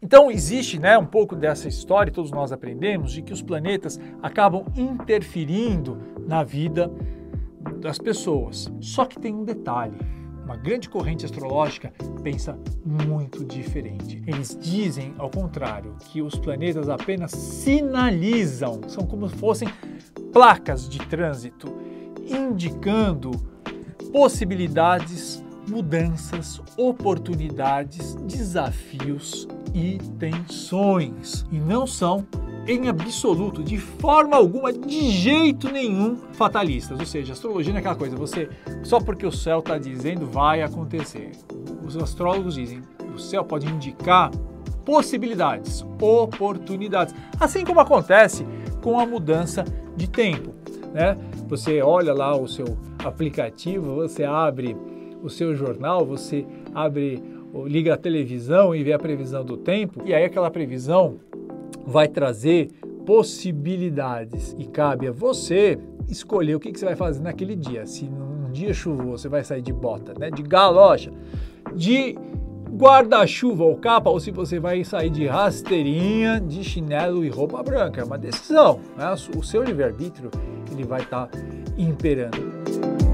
Então existe, né, um pouco dessa história, todos nós aprendemos, de que os planetas acabam interferindo na vida das pessoas. Só que tem um detalhe. Uma grande corrente astrológica pensa muito diferente. Eles dizem, ao contrário, que os planetas apenas sinalizam, são como se fossem placas de trânsito, indicando possibilidades, mudanças, oportunidades, desafios e tensões. E não são, em absoluto, de forma alguma, de jeito nenhum, fatalistas. Ou seja, a astrologia não é aquela coisa, você, só porque o céu está dizendo, vai acontecer. Os astrólogos dizem, o céu pode indicar possibilidades, oportunidades, assim como acontece com a mudança de tempo, né? Você olha lá o seu aplicativo, você abre o seu jornal, você liga a televisão e vê a previsão do tempo, e aí aquela previsão vai trazer possibilidades e cabe a você escolher o que você vai fazer naquele dia. Se num dia chuvoso você vai sair de bota, né, de galocha, de guarda-chuva ou capa, ou se você vai sair de rasteirinha, de chinelo e roupa branca. É uma decisão, né? O seu livre-arbítrio ele vai estar imperando.